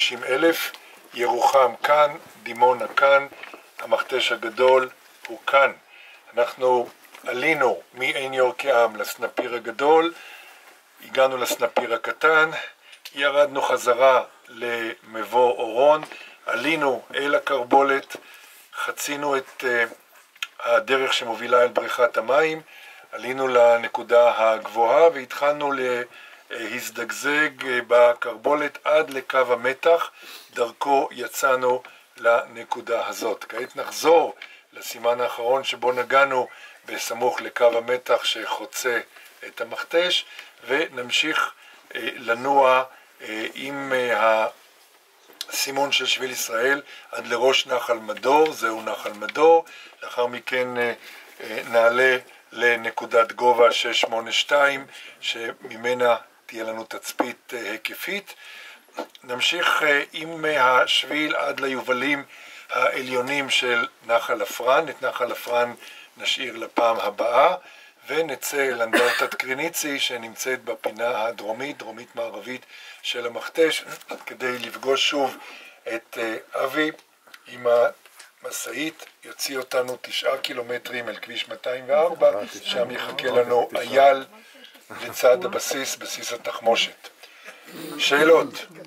50,000, ירוחם כאן, דימונה כאן, המכתש הגדול הוא כאן. אנחנו עלינו מעין יורקעם לסנפיר הגדול, הגענו לסנפיר הקטן, ירדנו חזרה למבוא אורון, עלינו אל הקרבולת, חצינו את הדרך שמובילה אל בריכת המים, עלינו לנקודה הגבוהה והתחלנו להזדגזג בקרבולת עד לקו המתח, דרכו יצאנו לנקודה הזאת. כעת נחזור לסימן האחרון שבו נגענו בסמוך לקו המתח שחוצה את המכתש, ונמשיך לנוע עם הסימון של שביל ישראל עד לראש נחל מדור, זהו נחל מדור. לאחר מכן נעלה לנקודת גובה 682 שממנה תהיה לנו תצפית היקפית. נמשיך עם השביל עד ליובלים העליונים של נחל אפרן. את נחל אפרן נשאיר לפעם הבאה, ונצא אל אנדרטת קריניצי שנמצאת בפינה הדרומית, דרומית מערבית של המכתש, כדי לפגוש שוב את אבי עם המסעית. יוציא אותנו 9 קילומטרים אל כביש 204, שם יחכה לנו אייל לצד הבסיס, בסיס התחמושת. שאלות?